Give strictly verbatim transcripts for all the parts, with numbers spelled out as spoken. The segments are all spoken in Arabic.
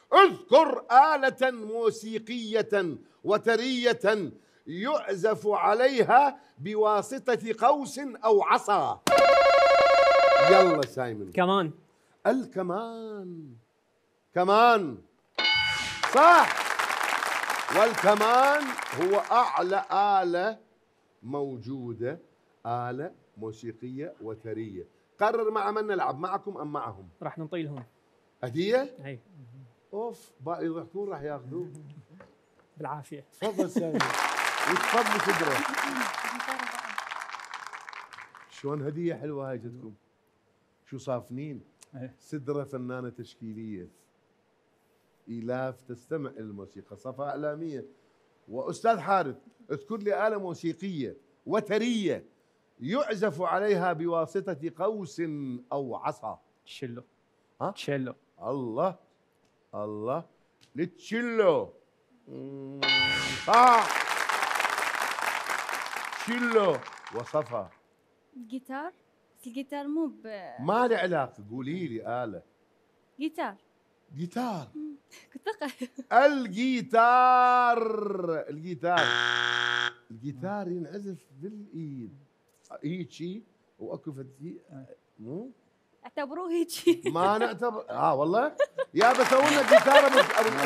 اذكر آلة موسيقية وترية يعزف عليها بواسطة قوس أو عصا. يلا سايمون. كمان. الكمان. كمان صح. والكمان هو أعلى آلة موجودة، آلة موسيقية وترية. قرر مع من نلعب، معكم أم معهم؟ راح نعطي لهم هدية؟ اي اوف باقي يضحكون راح ياخذوه بالعافيه. تفضل سامي وتفضلوا سدرة. شلون هدية حلوة هاي جتكم، شو صافنين. سدرة فنانة تشكيلية، إيلاف تستمع إلى الموسيقى، صفاء إعلامية، وأستاذ حارث اذكر لي آلة موسيقية وترية يعزف عليها بواسطة قوس أو عصا. تشيلو. ها؟ تشيلو. الله الله. التشيلو صح. تشيلو وصفها. الجيتار. بس الجيتار مو ب ما له علاقة، قولي لي آلة. جيتار. جيتار. كنت ثقة. الجيتار. الجيتار. الجيتار ينعزف بالإيد هيجي واكو فتي مو اعتبروه هيك. ما نعتبر اه والله يا بسوي جيتار بس.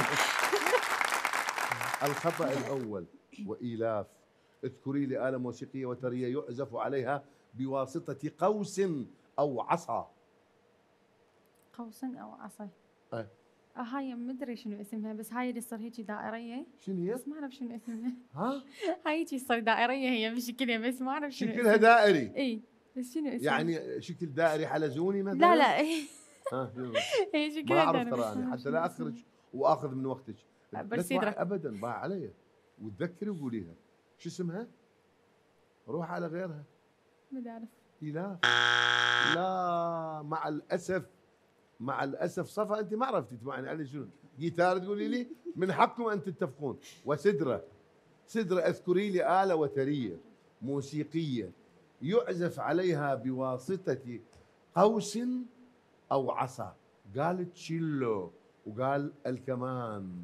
الخطأ الأول وإيلاف اذكري لي آلة موسيقية وترية يعزف عليها بواسطة قوس أو عصا. قوس أو عصا. أه. آه هاي ما ادري شنو اسمها، بس هاي اللي تصير هيك دائريه. شنو هي؟ بس ما اعرف شنو اسمها. ها؟ هاي هيك تصير دائريه هي بشكلها، بس ما اعرف شنو شكلها دائري. اي بس شنو اسمها؟ يعني شكل دائري حلزوني مثلا؟ لا لا. ها هي شكلها ما اعرف ترى انا حتى لا اخرج واخذ من وقتك. بس ابدا باع علي وتذكري وقوليها. شو اسمها؟ روح على غيرها. ما اعرف. لا لا مع الاسف مع الاسف صفا انت ما عرفتي تبعني علي شنو. جيتار تقولي لي من حقكم ان تتفقون. وسدره سدره اذكري لي آلة وترية موسيقية يعزف عليها بواسطة قوس او عصا. قال تشيلو وقال الكمان.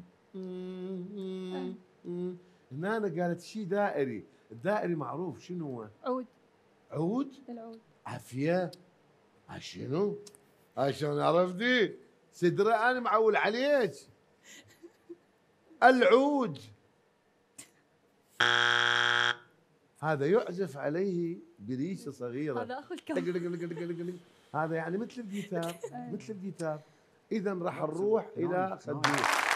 هنا أنا قالت شيء دائري. الدائري معروف شنو هو؟ عود. عود؟ العود. عافية. شنو؟ عشان عرفتي؟ سدرة أنا معول عليك. العود هذا يعزف عليه بريشة صغيرة. هذا أخو الكمان. هذا يعني مثل الجيتار. مثل الجيتار. إذا راح نروح إلى خدوش.